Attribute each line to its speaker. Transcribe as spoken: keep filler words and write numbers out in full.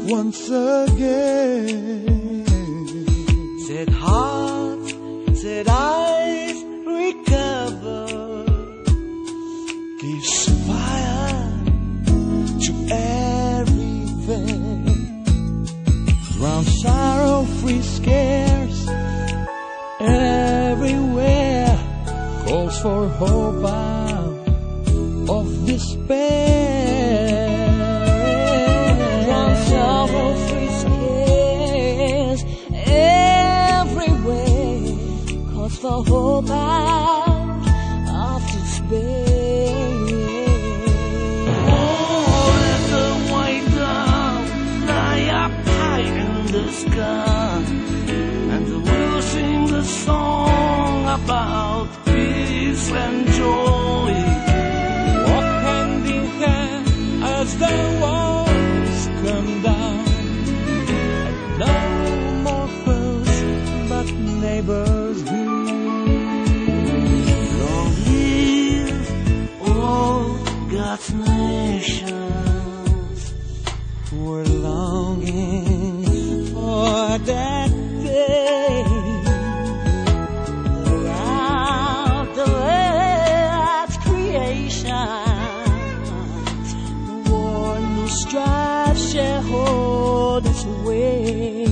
Speaker 1: once again.
Speaker 2: Said heart, said eyes, recover.
Speaker 1: Gives fire to everything. Round sorrow, free scares everywhere. Calls for hope out of despair.
Speaker 2: Round sorrow, free scares everywhere. Calls for hope out of despair.
Speaker 3: Oh, let the white dove fly up high in the sky, and we'll sing the song about peace and joy.
Speaker 1: Walk hand in hand as the walls come down, and no more foes but neighbors do.
Speaker 3: Long live all God's nations.
Speaker 1: We're longing for that day.
Speaker 2: Throughout the earth's creation, war and strife shall hold its way.